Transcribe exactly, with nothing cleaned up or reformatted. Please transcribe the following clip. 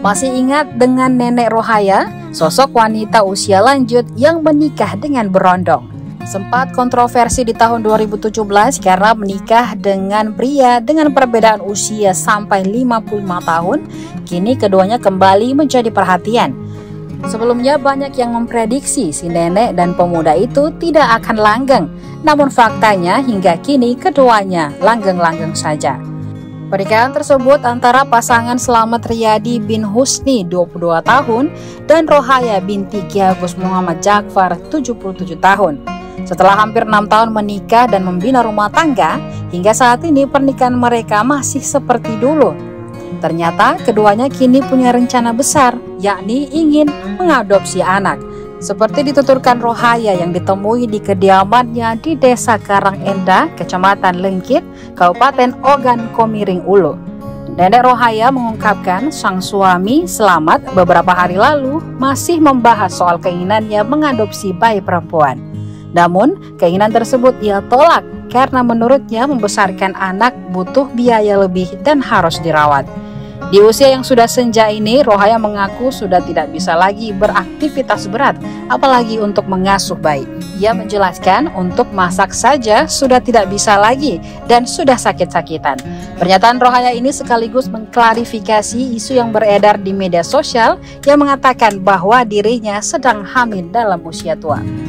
Masih ingat dengan Nenek Rohaya, sosok wanita usia lanjut yang menikah dengan berondong. Sempat kontroversi di tahun dua ribu tujuh belas karena menikah dengan pria dengan perbedaan usia sampai lima puluh lima tahun. Kini keduanya kembali menjadi perhatian. Sebelumnya banyak yang memprediksi si nenek dan pemuda itu tidak akan langgeng. Namun faktanya hingga kini keduanya langgeng-langgeng saja. Pernikahan tersebut antara pasangan Slamet Riyadi bin Husni dua puluh dua tahun dan Rohaya binti Ki Agus Muhammad Jakfar tujuh puluh tujuh tahun. Setelah hampir enam tahun menikah dan membina rumah tangga, hingga saat ini pernikahan mereka masih seperti dulu. Ternyata keduanya kini punya rencana besar, yakni ingin mengadopsi anak. Seperti dituturkan Rohaya yang ditemui di kediamannya di Desa Karangenda, Kecamatan Lengkit, Kabupaten Ogan Komiring Ulu. Nenek Rohaya mengungkapkan sang suami Slamet beberapa hari lalu masih membahas soal keinginannya mengadopsi bayi perempuan. Namun, keinginan tersebut ia tolak karena menurutnya membesarkan anak butuh biaya lebih dan harus dirawat. Di usia yang sudah senja ini, Rohaya mengaku sudah tidak bisa lagi beraktivitas berat, apalagi untuk mengasuh bayi. Ia menjelaskan untuk masak saja sudah tidak bisa lagi dan sudah sakit-sakitan. Pernyataan Rohaya ini sekaligus mengklarifikasi isu yang beredar di media sosial yang mengatakan bahwa dirinya sedang hamil dalam usia tua.